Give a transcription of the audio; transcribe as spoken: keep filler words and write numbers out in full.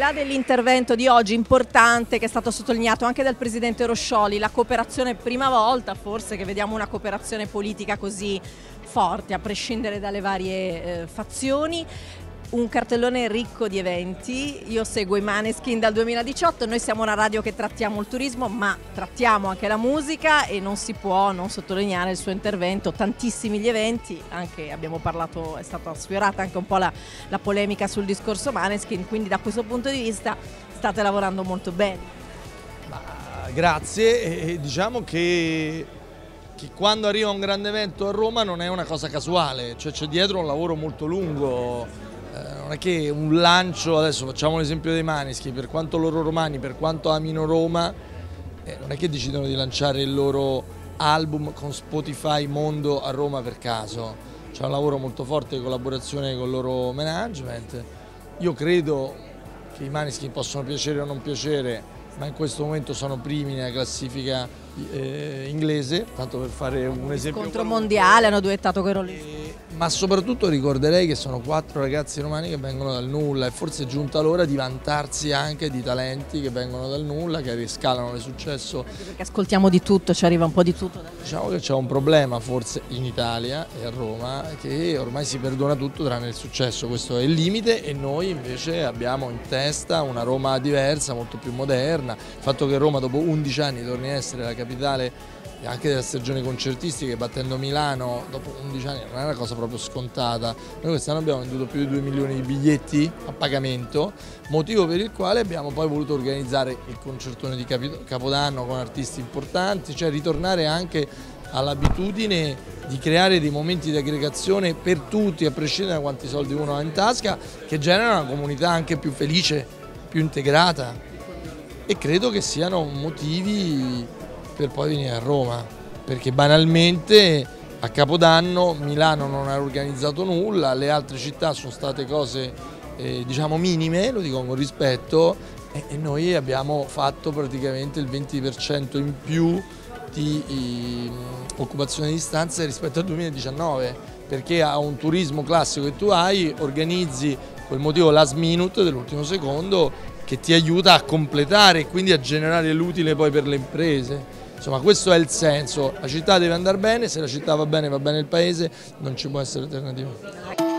là dell'intervento di oggi importante che è stato sottolineato anche dal presidente Roscioli, la cooperazione, prima volta forse che vediamo una cooperazione politica così forte a prescindere dalle varie eh, fazioni. Un cartellone ricco di eventi, io seguo i Maneskin dal duemiladiciotto, noi siamo una radio che trattiamo il turismo ma trattiamo anche la musica e non si può non sottolineare il suo intervento, tantissimi gli eventi, anche abbiamo parlato, è stata sfiorata anche un po' la, la polemica sul discorso Maneskin, quindi da questo punto di vista state lavorando molto bene. Ma, grazie, e diciamo che, che quando arriva un grande evento a Roma non è una cosa casuale, cioè c'è dietro un lavoro molto lungo. Non è che un lancio, adesso facciamo l'esempio dei Maneskin, per quanto loro romani, per quanto amino Roma, eh, non è che decidono di lanciare il loro album con Spotify Mondo a Roma per caso, c'è un lavoro molto forte di collaborazione con il loro management. Io credo che i Maneskin possono piacere o non piacere, ma in questo momento sono primi nella classifica eh, inglese, tanto per fare un, un esempio. Scontro mondiale, hanno duettato con i Rolling Stones. Ma soprattutto ricorderei che sono quattro ragazzi romani che vengono dal nulla e forse è giunta l'ora di vantarsi anche di talenti che vengono dal nulla, che riscalano il successo. Anche perché ascoltiamo di tutto, ci arriva un po' di tutto. Diciamo che c'è un problema forse in Italia e a Roma che ormai si perdona tutto tranne il successo, questo è il limite e noi invece abbiamo in testa una Roma diversa, molto più moderna. Il fatto che Roma dopo undici anni torni a essere la capitale anche della stagione concertistica, battendo Milano dopo undici anni non è una cosa proprio scontata. Noi quest'anno abbiamo venduto più di due milioni di biglietti a pagamento, motivo per il quale abbiamo poi voluto organizzare il concertone di Capodanno con artisti importanti, cioè ritornare anche all'abitudine di creare dei momenti di aggregazione per tutti, a prescindere da quanti soldi uno ha in tasca, che generano una comunità anche più felice, più integrata, e credo che siano motivi per poi venire a Roma, perché banalmente a Capodanno Milano non ha organizzato nulla, le altre città sono state cose eh, diciamo minime, lo dico con rispetto, e, e noi abbiamo fatto praticamente il venti per cento in più di i, occupazione di stanze rispetto al duemiladiciannove, perché a un turismo classico che tu hai organizzi quel motivo last minute dell'ultimo secondo che ti aiuta a completare e quindi a generare l'utile poi per le imprese. Insomma, questo è il senso, la città deve andare bene, se la città va bene va bene il paese, non ci può essere alternativa.